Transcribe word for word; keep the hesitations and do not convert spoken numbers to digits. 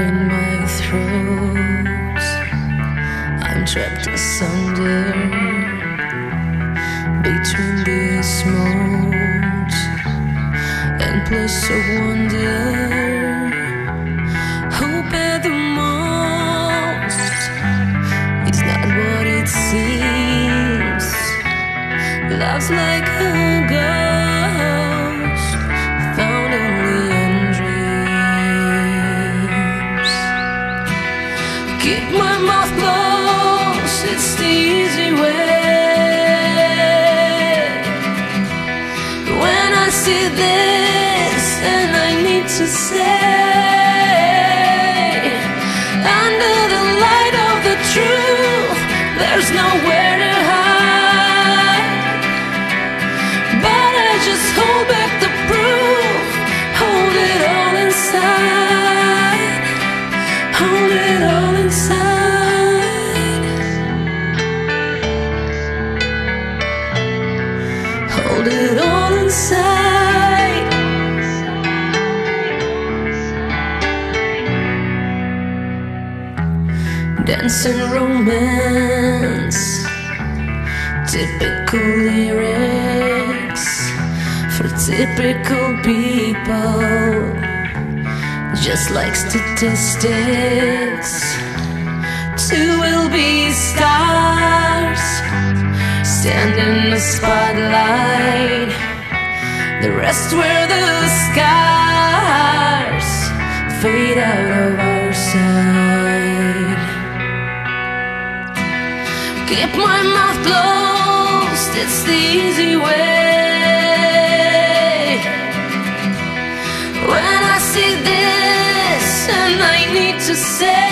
in my throat. I'm trapped asunder between this moat and place of wonder. Hope at the most, it's not what it seems. Love's like a ghost found only in dreams. Keep my mouth closed, it's the easy way. When I see this and I need to say, under the light of the truth, there's nowhere to hide. But I just hold back the proof, hold it all inside, hold it all inside, hold it all inside. Dancing romance, typical lyrics for typical people, just like statistics. Two will be stars, stand in the spotlight. The rest wear the scars, fade out of our sight. Keep my mouth closed, it's the easy way. When I see this and I need to say,